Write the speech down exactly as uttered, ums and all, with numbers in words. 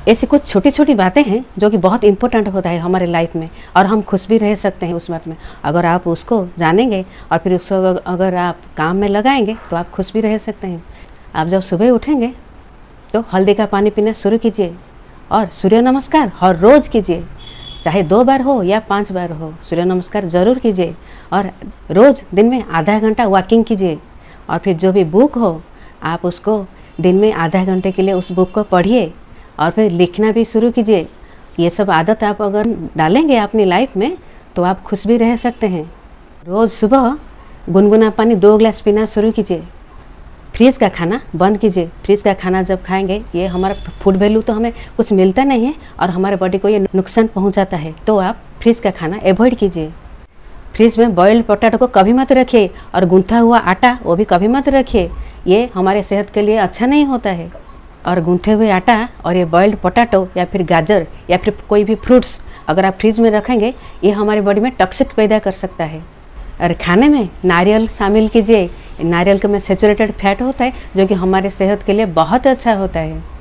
ऐसी कुछ छोटी छोटी बातें हैं जो कि बहुत इंपॉर्टेंट होता है हमारे लाइफ में, और हम खुश भी रह सकते हैं उस बात में। अगर आप उसको जानेंगे और फिर उसको अगर आप काम में लगाएंगे तो आप खुश भी रह सकते हैं। आप जब सुबह उठेंगे तो हल्दी का पानी पीना शुरू कीजिए और सूर्य नमस्कार हर रोज़ कीजिए, चाहे दो बार हो या पांच बार हो, सूर्य नमस्कार ज़रूर कीजिए। और रोज़ दिन में आधा घंटा वॉकिंग कीजिए। और फिर जो भी बुक हो आप उसको दिन में आधा घंटे के लिए उस बुक को पढ़िए और फिर लिखना भी शुरू कीजिए। ये सब आदत आप अगर डालेंगे अपनी लाइफ में तो आप खुश भी रह सकते हैं। रोज़ सुबह गुनगुना पानी दो गिलास पीना शुरू कीजिए। फ्रिज का खाना बंद कीजिए। फ्रिज का खाना जब खाएंगे ये हमारा फूड वैल्यू तो हमें कुछ मिलता नहीं है और हमारे बॉडी को ये नुकसान पहुंचाता है, तो आप फ्रिज का खाना अवॉइड कीजिए। फ्रिज में बॉइल्ड पोटैटो को कभी मत रखिए और गूंथा हुआ आटा वो भी कभी मत रखिए, ये हमारे सेहत के लिए अच्छा नहीं होता है। और गूंथे हुए आटा और ये बॉइल्ड पोटैटो या फिर गाजर या फिर कोई भी फ्रूट्स अगर आप फ्रिज में रखेंगे ये हमारे बॉडी में टॉक्सिक पैदा कर सकता है। और खाने में नारियल शामिल कीजिए। नारियल के में सेचुरेटेड फैट होता है जो कि हमारे सेहत के लिए बहुत अच्छा होता है।